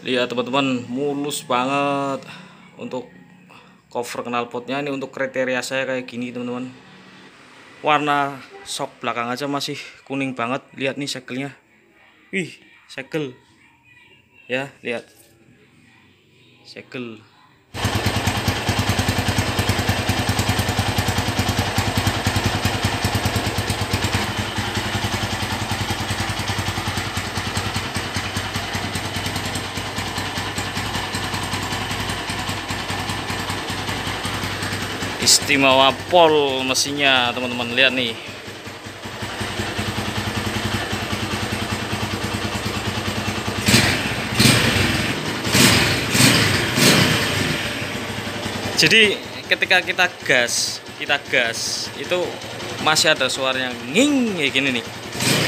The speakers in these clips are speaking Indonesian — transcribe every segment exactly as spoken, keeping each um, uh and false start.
Lihat teman-teman, mulus banget untuk cover knalpotnya. Ini untuk kriteria saya kayak gini teman-teman. Warna sok belakang aja masih kuning banget. Lihat nih segelnya. Wih, segel. Ya, lihat. Segel. Istimewa pol mesinnya teman-teman, lihat nih. Jadi ketika kita gas, kita gas itu masih ada suaranya nging kayak gini nih.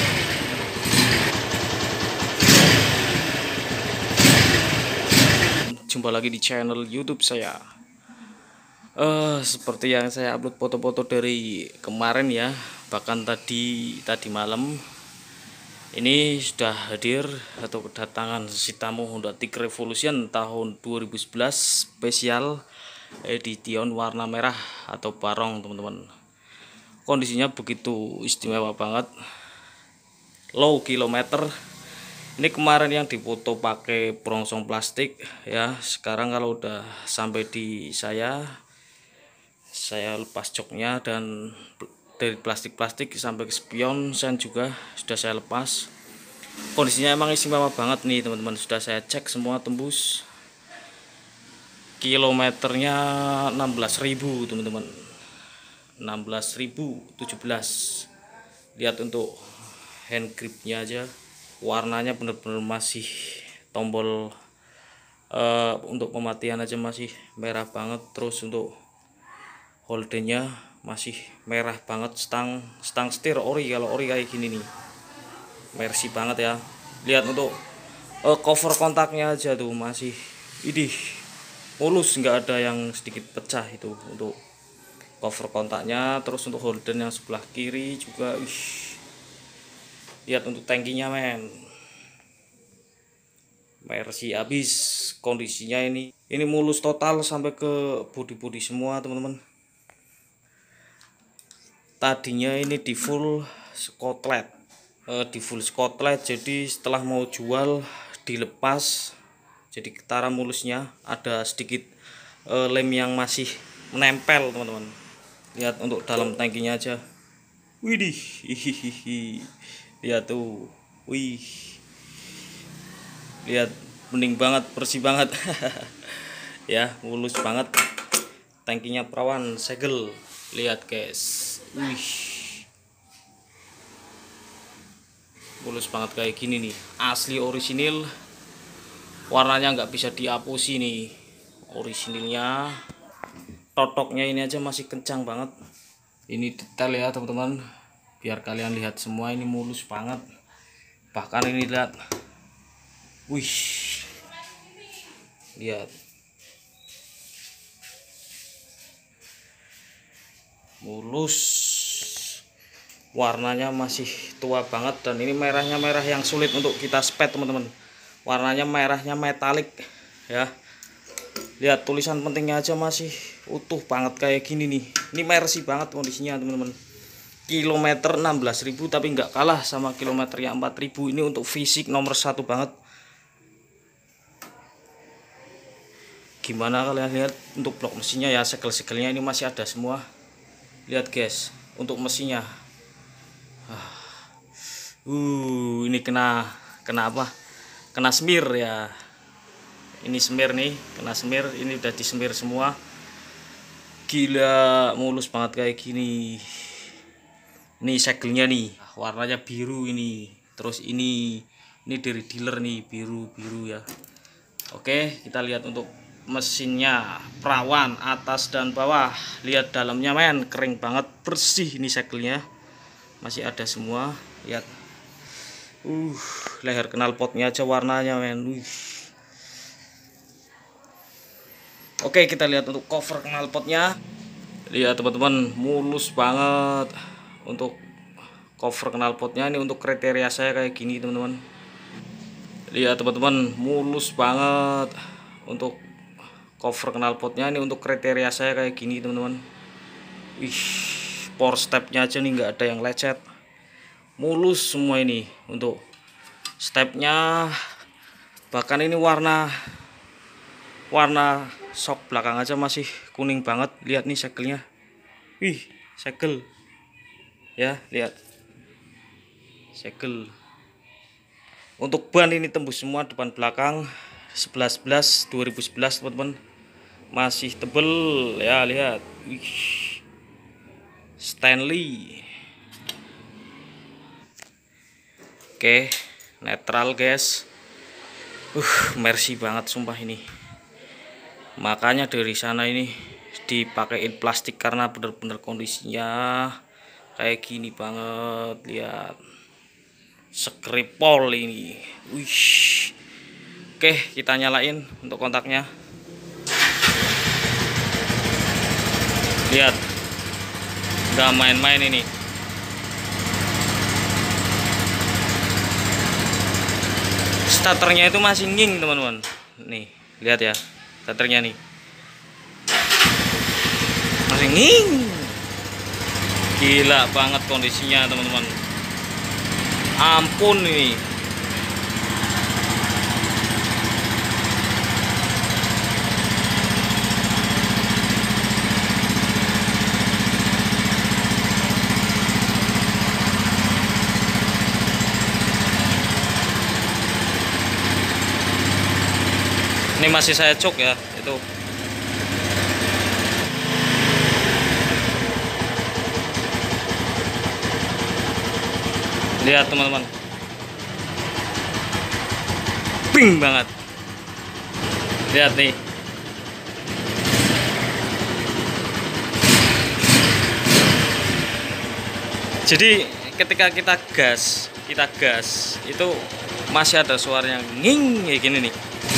Jumpa lagi di channel YouTube saya. Uh, seperti yang saya upload foto-foto dari kemarin ya, bahkan tadi tadi malam ini sudah hadir atau kedatangan si tamu Honda Tig Revolution tahun dua ribu sebelas spesial edition warna merah atau barong teman-teman. Kondisinya begitu istimewa banget, low kilometer. Ini kemarin yang dipoto pakai perongsong plastik ya, sekarang kalau udah sampai di saya saya lepas joknya, dan dari plastik-plastik sampai ke spion sen juga sudah saya lepas. Kondisinya emang istimewa banget nih teman-teman, sudah saya cek semua tembus. Kilometernya enam belas ribu teman-teman, enam belas ribu tujuh belas. Lihat untuk hand gripnya aja, warnanya bener-bener masih tombol uh, untuk pematian aja masih merah banget. Terus untuk holdennya masih merah banget. Stang stang setir ori, kalau ori kayak gini nih, mercy banget ya. Lihat untuk uh, cover kontaknya aja tuh masih idih mulus, nggak ada yang sedikit pecah itu untuk cover kontaknya. Terus untuk holden yang sebelah kiri juga, ih, lihat untuk tangkinya men, mercy abis. Kondisinya ini ini mulus total sampai ke bodi-bodi semua teman-teman. Tadinya ini di full skotlet, eh, di full skotlet, jadi setelah mau jual dilepas, jadi ketara mulusnya. Ada sedikit eh, lem yang masih menempel teman-teman. Lihat untuk dalam tangkinya aja, widih, hihihi, lihat tuh, wih, lihat bening banget, bersih banget. Ya, mulus banget. Tangkinya perawan segel, lihat guys. Wih, mulus banget kayak gini nih, asli orisinil. Warnanya nggak bisa dihapusi nih, orisinilnya. Totoknya ini aja masih kencang banget. Ini detail ya teman-teman, biar kalian lihat semua. Ini mulus banget, bahkan ini lihat, wih, lihat, mulus, warnanya masih tua banget. Dan ini merahnya merah yang sulit untuk kita spet teman-teman, warnanya merahnya metalik ya. Lihat tulisan pentingnya aja masih utuh banget kayak gini nih. Ini mercy banget kondisinya teman-teman. Kilometer enam belas ribu tapi nggak kalah sama kilometer yang empat ribu. Ini untuk fisik nomor satu banget. Gimana kalian lihat untuk blok mesinnya ya, segel-segelnya ini masih ada semua. Lihat guys untuk mesinnya. Uh, ini kena kena apa? Kena semir ya. Ini semir nih, kena semir. Ini udah disemir semua. Gila, mulus banget kayak gini. Ini segelnya nih, warnanya biru ini. Terus ini ini dari dealer nih, biru-biru ya. Oke, kita lihat untuk mesinnya, perawan atas dan bawah. Lihat dalamnya men, kering banget, bersih. Ini segelnya masih ada semua. Lihat, uh leher knalpotnya aja warnanya men. uh. Oke, kita lihat untuk cover knalpotnya. Lihat teman-teman, mulus banget untuk cover knalpotnya. Ini untuk kriteria saya kayak gini teman-teman. Lihat teman-teman, mulus banget. Untuk cover knalpotnya ini untuk kriteria saya kayak gini teman-teman. Wih, power stepnya aja nih nggak ada yang lecet, mulus semua ini untuk stepnya. Bahkan ini warna warna shock belakang aja masih kuning banget. Lihat nih segelnya, wih segel ya, lihat segel. Untuk ban ini tembus semua depan belakang sebelas sebelas dua ribu sebelas teman-teman, masih tebel ya, lihat. Wih, Stanley. Oke, netral guys. Uh, mercy banget sumpah ini. Makanya dari sana ini dipakein plastik karena bener-bener kondisinya kayak gini banget. Lihat, skripol ini. Wih. Oke, kita nyalain untuk kontaknya. Lihat, nggak main-main ini. Starternya itu masih nging teman-teman. Nih, lihat ya, starternya nih masih nging. Gila banget kondisinya teman-teman. Ampun ini. Ini masih saya cok ya, itu. Lihat teman-teman, ping banget. Lihat nih. Jadi ketika kita gas, kita gas itu masih ada suaranya nging kayak gini nih.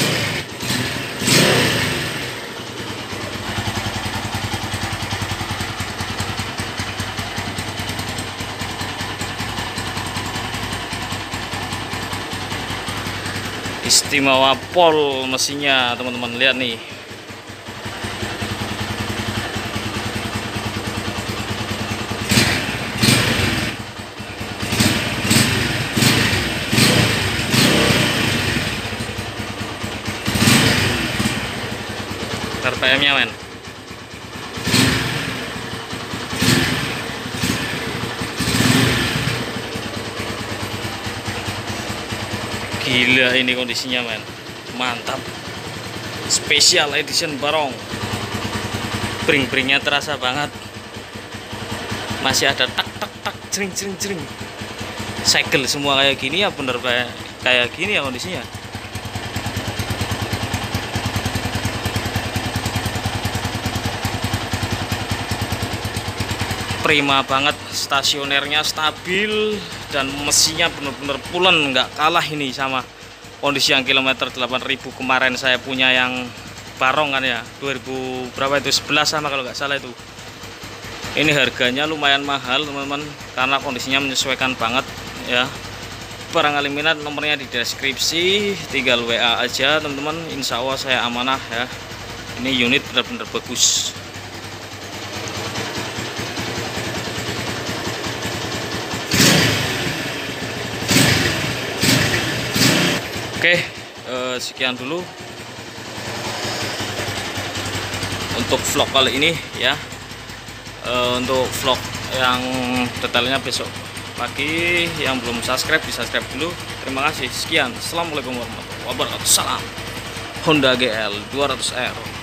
Istimewa pol mesinnya teman-teman, lihat nih. R P M nya men. Gila ini kondisinya men, mantap. Special edition Barong. Bring-bringnya terasa banget. Masih ada tak tak tak jering jering jering. Segel semua kayak gini ya, bener kayak kayak gini ya kondisinya. Prima banget, stasionernya stabil dan mesinnya bener-bener pulen, nggak kalah ini sama kondisi yang kilometer delapan ribu kemarin saya punya yang Barong kan ya, dua ribu berapa itu, sebelas sama kalau nggak salah itu. Ini harganya lumayan mahal teman-teman karena kondisinya menyesuaikan banget ya. Barangkali minat, nomornya di deskripsi, tinggal W A aja teman-teman. Insya Allah saya amanah ya. Ini unit benar-benar bagus. Oke, eh, sekian dulu untuk vlog kali ini ya. Eh, untuk vlog yang detailnya besok pagi. Yang belum subscribe, di subscribe dulu. Terima kasih. Sekian. Assalamualaikum warahmatullahi wabarakatuh. Salam Honda G L dua ratus R.